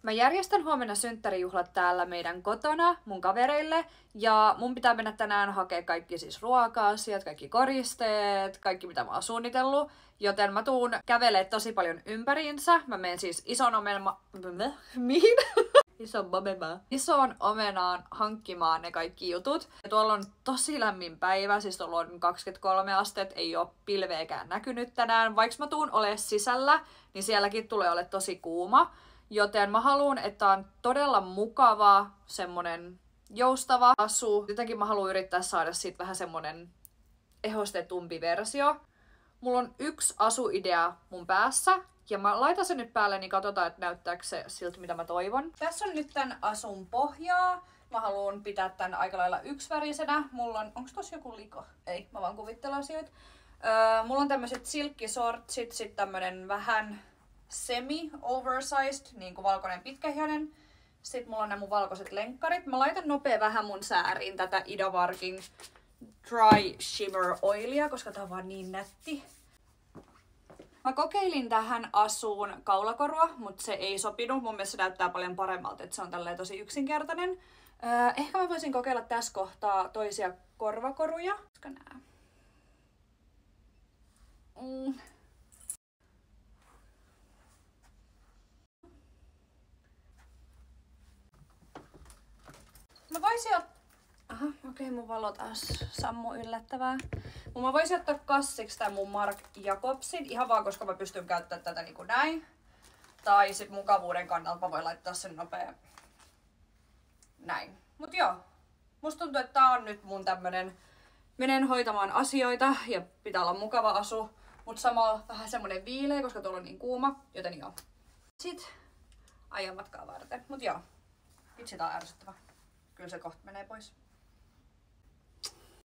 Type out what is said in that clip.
Mä järjestän huomenna synttärijuhlat täällä meidän kotona mun kavereille ja mun pitää mennä tänään hakea kaikki siis ruoka-asiat, kaikki koristeet, kaikki mitä mä oon suunnitellut. Joten mä tuun kävelee tosi paljon ympäriinsä. Mä menen siis Mihin? Isoon omenaan hankkimaan ne kaikki jutut. Ja tuolla on tosi lämmin päivä, siis tuolla on 23 astetta, ei oo pilveekään näkynyt tänään. Vaikka mä tuun ole sisällä, niin sielläkin tulee ole tosi kuuma. Joten mä haluan, että on todella mukava, semmonen joustava asu. Jotenkin mä haluan yrittää saada siitä vähän semmonen ehostetumpi versio. Mulla on yksi asuidea mun päässä. Ja mä laitan sen nyt päälle, niin katsotaan, että näyttääkö se siltä, mitä mä toivon. Tässä on nyt tän asun pohjaa. Mä haluan pitää tän aika lailla yksivärisenä. Mulla on... Onks tossa joku liko? Ei, mä vaan kuvittelen asioita. Mulla on tämmöset silkkisortsit, sit tämmönen vähän semi-oversized, niinku valkoinen pitkähihainen. Sitten mulla on nämä mun valkoiset lenkkarit. Mä laitan nopea vähän mun sääriin tätä Ida Wargin Dry Shimmer Oilia, koska tää on vaan niin nätti. Mä kokeilin tähän asuun kaulakorua, mutta se ei sopinut. Mun mielestä se näyttää paljon paremmalta, että se on tälleen tosi yksinkertainen. Ehkä mä voisin kokeilla tässä kohtaa toisia korvakoruja. Koska nää. Mä voisin ottaa... Aha, okei, mun valo taas sammuu yllättävää. Mä voisin ottaa kassiksi tän mun Marc Jacobsin, ihan vaan koska mä pystyn käyttämään tätä niinku näin. Tai sit mukavuuden kannalta mä voin laittaa sen nopea näin. Mut joo, musta tuntuu, että tää on nyt mun tämmönen menen hoitamaan asioita ja pitää olla mukava asu. Mut samalla vähän semmonen viileä, koska tuolla on niin kuuma, joten joo. Sit ajan matkaa varten. Mut joo, vitsi tää on ärsyttävä. Kyllä se kohta menee pois.